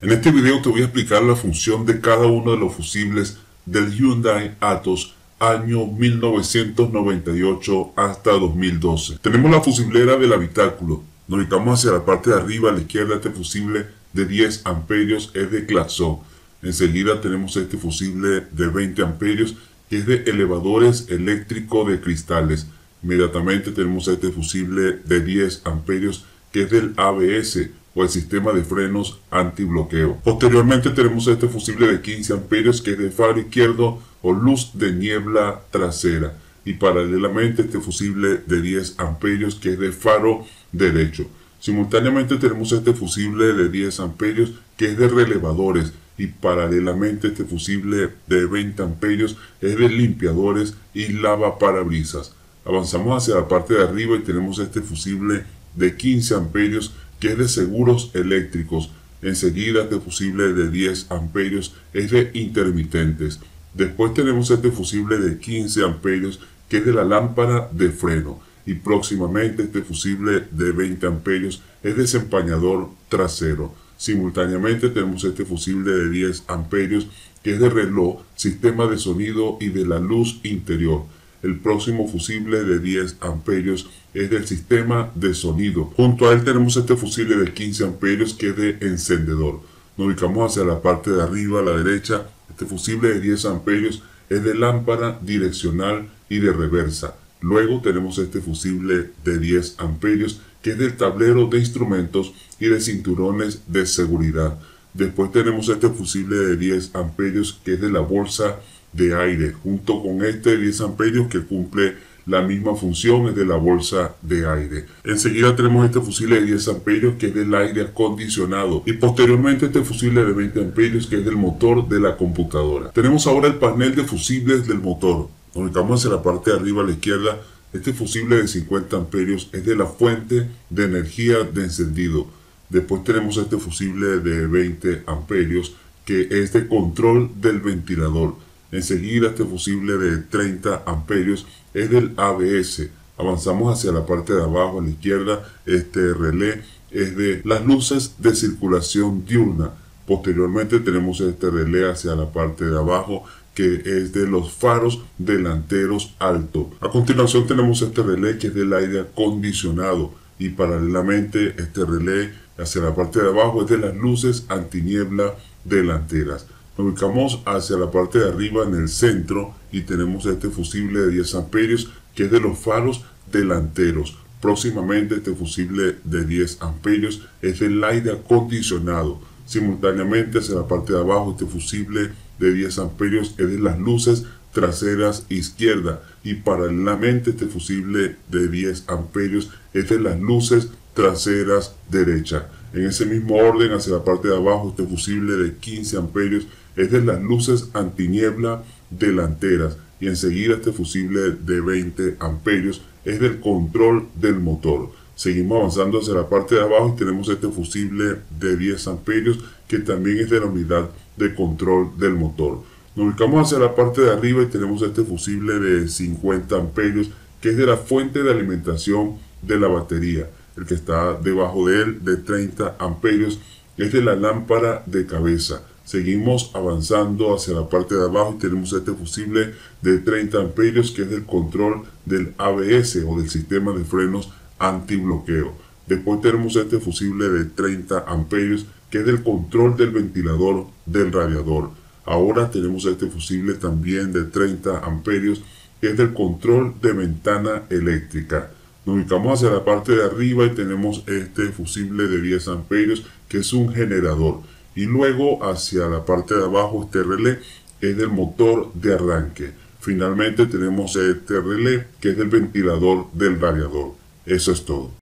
En este video te voy a explicar la función de cada uno de los fusibles del Hyundai Atos año 1998 hasta 2012. Tenemos la fusiblera del habitáculo. Nos ubicamos hacia la parte de arriba a la izquierda. Este fusible de 10 amperios es de Claxon. Enseguida tenemos este fusible de 20 amperios que es de elevadores eléctricos de cristales. Inmediatamente tenemos este fusible de 10 amperios que es del ABS o el sistema de frenos antibloqueo. Posteriormente tenemos este fusible de 15 amperios que es de faro izquierdo o luz de niebla trasera. Y paralelamente este fusible de 10 amperios que es de faro derecho. Simultáneamente tenemos este fusible de 10 amperios que es de relevadores. Y paralelamente este fusible de 20 amperios es de limpiadores y lavaparabrisas. Avanzamos hacia la parte de arriba y tenemos este fusible de 15 amperios que es de seguros eléctricos. Enseguida este fusible de 10 amperios es de intermitentes. Después tenemos este fusible de 15 amperios que es de la lámpara de freno. Y próximamente este fusible de 20 amperios es de desempañador trasero. Simultáneamente tenemos este fusible de 10 amperios que es de reloj, sistema de sonido y de la luz interior. El próximo fusible de 10 amperios es del sistema de sonido. Junto a él tenemos este fusible de 15 amperios que es de encendedor. Nos ubicamos hacia la parte de arriba a la derecha. Este fusible de 10 amperios es de lámpara direccional y de reversa. Luego tenemos este fusible de 10 amperios que es del tablero de instrumentos y de cinturones de seguridad. Después tenemos este fusible de 10 amperios que es de la bolsa de aire, junto con este 10 amperios que cumple la misma función, es de la bolsa de aire. Enseguida tenemos este fusible de 10 amperios que es del aire acondicionado y posteriormente este fusible de 20 amperios que es del motor de la computadora. Tenemos ahora el panel de fusibles del motor. Nos ubicamos hacia la parte de arriba a la izquierda. Este fusible de 50 amperios es de la fuente de energía de encendido. Después tenemos este fusible de 20 amperios que es de control del ventilador. Enseguida este fusible de 30 amperios es del ABS. Avanzamos hacia la parte de abajo a la izquierda. Este relé es de las luces de circulación diurna. Posteriormente tenemos este relé hacia la parte de abajo que es de los faros delanteros alto. A continuación tenemos este relé que es del aire acondicionado y paralelamente este relé hacia la parte de abajo es de las luces antiniebla delanteras. Nos ubicamos hacia la parte de arriba en el centro y tenemos este fusible de 10 amperios que es de los faros delanteros. Próximamente este fusible de 10 amperios es del aire acondicionado. Simultáneamente hacia la parte de abajo este fusible de 10 amperios es de las luces traseras izquierda y paralelamente este fusible de 10 amperios es de las luces traseras derecha. En ese mismo orden hacia la parte de abajo este fusible de 15 amperios es de las luces antiniebla delanteras y enseguida este fusible de 20 amperios es del control del motor. Seguimos avanzando hacia la parte de abajo y tenemos este fusible de 10 amperios que también es de la unidad de control del motor. Nos ubicamos hacia la parte de arriba y tenemos este fusible de 50 amperios que es de la fuente de alimentación de la batería. El que está debajo de él de 30 amperios es de la lámpara de cabeza. Seguimos avanzando hacia la parte de abajo y tenemos este fusible de 30 amperios que es del control del ABS o del sistema de frenos antibloqueo. Después tenemos este fusible de 30 amperios que es del control del ventilador del radiador. Ahora tenemos este fusible también de 30 amperios que es del control de ventana eléctrica. Nos ubicamos hacia la parte de arriba y tenemos este fusible de 10 amperios que es un generador. Y luego hacia la parte de abajo este relé es del motor de arranque. Finalmente tenemos este relé que es del ventilador del radiador. Eso es todo.